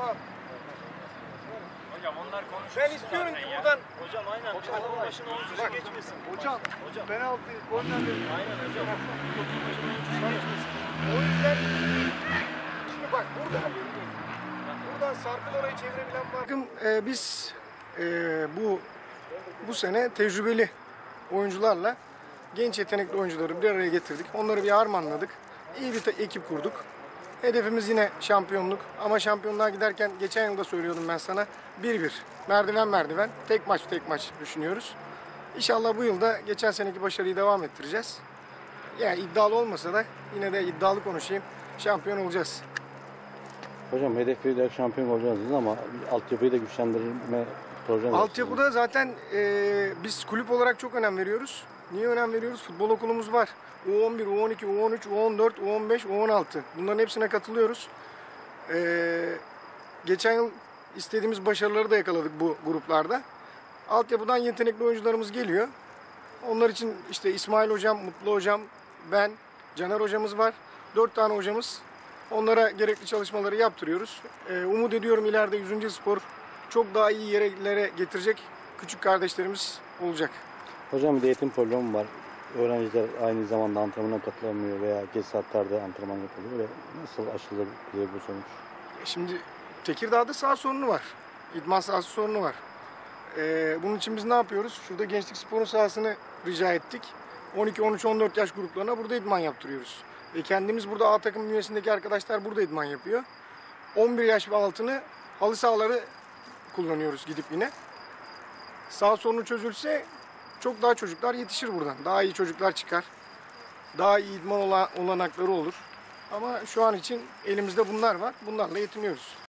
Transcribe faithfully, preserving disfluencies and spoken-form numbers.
Hocam onlar konuşuyor. Ben istiyorum ki buradan... Hocam aynen. Hocam topun başına on kişi geçmesin. Hocam, hocam. penaltı, kornerleri... Aynen hocam. Topun başına on kişi geçmesin. O yüzden... Şimdi bak buradan... Buradan Sarkıl orayı çevirebilen var. Bakın e, biz e, bu bu sene tecrübeli oyuncularla genç yetenekli oyuncuları bir araya getirdik. Onları bir harmanladık. İyi bir ekip kurduk. Hedefimiz yine şampiyonluk. Ama şampiyonluğa giderken geçen yılda söylüyordum ben sana. bir bir. Merdiven merdiven. Tek maç tek maç düşünüyoruz. İnşallah bu yılda geçen seneki başarıyı devam ettireceğiz. Yani iddialı olmasa da yine de iddialı konuşayım. Şampiyon olacağız. Hocam hedefiyle şampiyon olacaksınız ama altyapıyı da güçlendirme projeniz var. Altyapıda zaten e, biz kulüp olarak çok önem veriyoruz. Niye önem veriyoruz? Futbol okulumuz var. U on bir, U on iki, U on üç, U on dört, U on beş, U on altı. Bunların hepsine katılıyoruz. E, geçen yıl istediğimiz başarıları da yakaladık bu gruplarda. Altyapıdan yetenekli oyuncularımız geliyor. Onlar için işte İsmail Hocam, Mutlu Hocam, ben, Caner Hocamız var. Dört tane hocamız. Onlara gerekli çalışmaları yaptırıyoruz. Ee, umut ediyorum ileride yüzüncü Spor çok daha iyi yerlere getirecek küçük kardeşlerimiz olacak. Hocam bir de eğitim problemi var. Öğrenciler aynı zamanda antrenmana katılamıyor veya geç saatlerde antrenman yapılıyor ve nasıl aşılır bize bu sonuç? Şimdi Tekirdağ'da saha sorunu var. İdman sahası sorunu var. Ee, bunun için biz ne yapıyoruz? Şurada Gençlik Spor'un sahasını rica ettik. on iki, on üç, on dört yaş gruplarına burada idman yaptırıyoruz. Ve kendimiz burada A takım bünyesindeki arkadaşlar burada idman yapıyor. on bir yaş ve altını halı sahaları kullanıyoruz gidip yine. Sağ sorunu çözülse çok daha çocuklar yetişir buradan. Daha iyi çocuklar çıkar. Daha iyi idman olanakları olur. Ama şu an için elimizde bunlar var. Bunlarla yetiniyoruz.